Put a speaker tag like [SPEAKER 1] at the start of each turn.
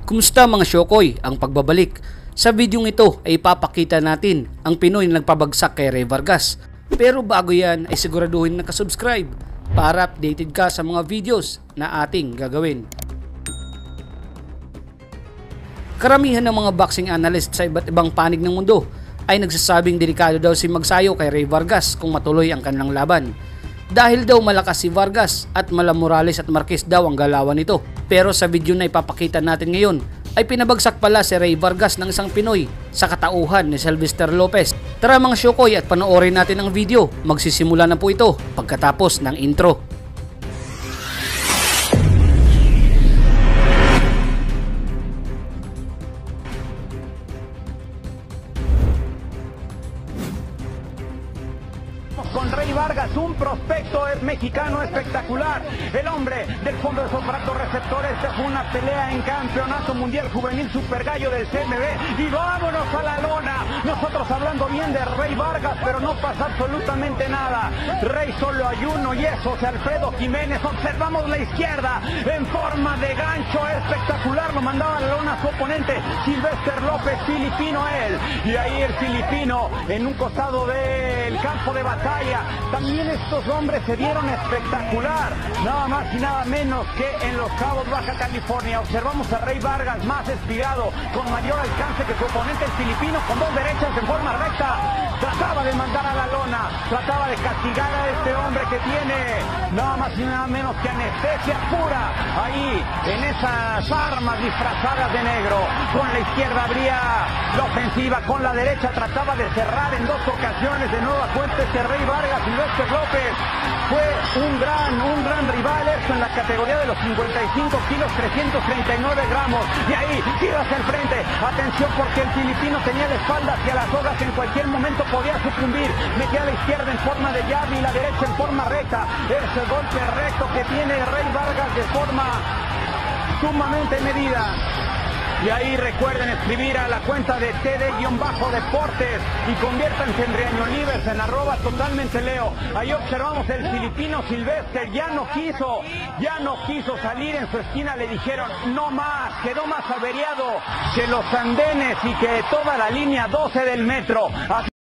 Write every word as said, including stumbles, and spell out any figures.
[SPEAKER 1] Kumusta mga Shokoy? Ang pagbabalik. Sa videong ito ay ipapakita natin ang Pinoy na nagpabagsak kay Rey Vargas. Pero bago yan ay siguraduhin na nakasubscribe para updated ka sa mga videos na ating gagawin. Karamihan ng mga boxing analyst sa iba't ibang panig ng mundo ay nagsasabing delikado daw si magsayo kay Rey Vargas kung matuloy ang kanilang laban. Dahil daw malakas si Vargas at mala Morales at Marquez daw ang galawan nito. Pero sa video na ipapakita natin ngayon ay pinabagsak pala si Rey Vargas ng isang Pinoy sa katauhan ni Sylvester Lopez. Tara mga Shokoy at panoorin natin ang video. Magsisimula na po ito pagkatapos ng intro.
[SPEAKER 2] Con Rey Vargas, un prospecto mexicano espectacular, el hombre del fondo de esos brazos receptores. Esta fue una pelea en campeonato mundial juvenil super gallo del C M B y vámonos a la lona. Nosotros hablando bien de Rey Vargas, pero no pasa absolutamente nada. Rey solo hay uno y eso es Alfredo Jiménez. Observamos la izquierda en forma de gancho espectacular, lo mandaba a la lona su oponente Sylvester Lopez, filipino él, y ahí el filipino en un costado del campo de batalla. También estos hombres se dieron espectacular, nada más y nada menos que en Los Cabos, Baja California. Observamos a Rey Vargas más espigado, con mayor alcance que su oponente el filipino, con dos derechas en forma recta. Trataba de mandar a la lona, trataba de castigar a este hombre que tiene nada más y nada menos que anestesia pura ahí en esas armas disfrazadas de negro. Con la izquierda abría la ofensiva, con la derecha trataba de cerrar en dos ocasiones de nueva cuenta este Rey Vargas. Sylvester Lopez fue un gran, un gran rival, esto en la categoría de los cincuenta y cinco kilos, trescientos treinta y nueve gramos. Y ahí, tira hacia el frente. Atención porque el filipino tenía la espalda hacia las sogas, en cualquier momento podía sucumbir. Metía a la izquierda en forma de llave y la derecha en forma recta. Ese golpe recto que tiene Rey Vargas de forma sumamente medida. Y ahí recuerden escribir a la cuenta de T D-Deportes y conviértanse en Riañolivers, en arroba totalmente Leo. Ahí observamos el filipino Sylvester, ya no quiso, ya no quiso salir en su esquina, le dijeron no más, quedó más averiado que los andenes y que toda la línea doce del metro. Así